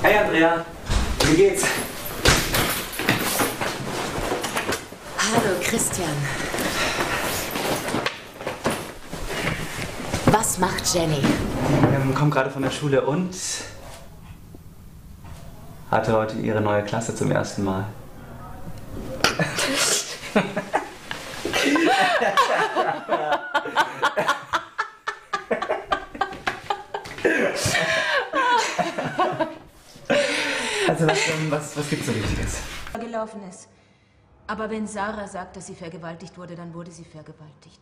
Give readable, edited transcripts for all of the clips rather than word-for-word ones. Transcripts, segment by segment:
Hey Andrea, wie geht's? Hallo Christian. Was macht Jenny? Kommt gerade von der Schule und hatte heute ihre neue Klasse zum ersten Mal. Also was gibt's so Wichtiges? Gelaufen ist. Aber wenn Sarah sagt, dass sie vergewaltigt wurde, dann wurde sie vergewaltigt.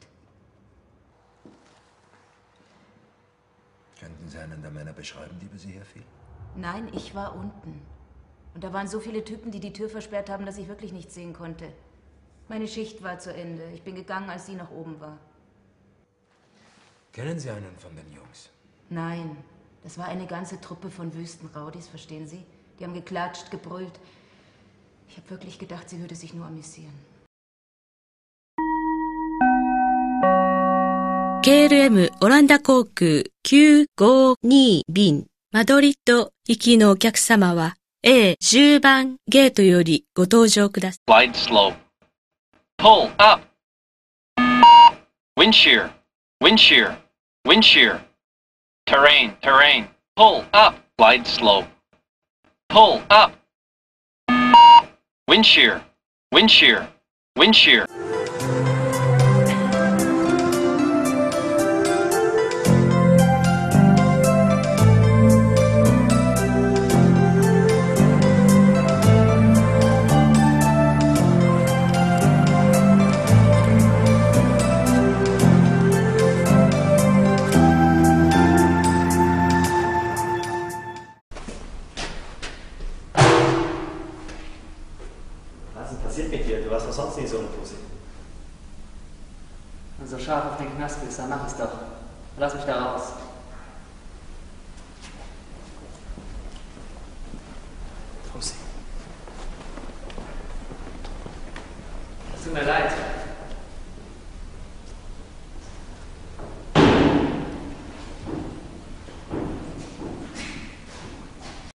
Könnten Sie einen der Männer beschreiben, die über Sie herfielen? Nein, ich war unten. Und da waren so viele Typen, die die Tür versperrt haben, dass ich wirklich nichts sehen konnte. Meine Schicht war zu Ende. Ich bin gegangen, als sie noch oben war. Kennen Sie einen von den Jungs? Nein, das war eine ganze Truppe von Wüstenraudis, verstehen Sie? Die haben geklatscht, gebrüllt. Ich habe wirklich gedacht, sie würde sich nur amüsieren. KLM オランダ航空952便マドリッド行きのお客様は A10 番ゲートよりご搭乗ください。 Glide slope. Pull up. Wind shear. Wind shear. Wind shear. Terrain. Terrain. Pull up. Glide slope. Pull up. Wind shear. Wind shear. Wind shear. Was ist passiert mit dir? Du warst doch sonst nie so eine Pussy. Wenn du so scharf auf den Knast bist, dann mach es doch. Lass mich da raus.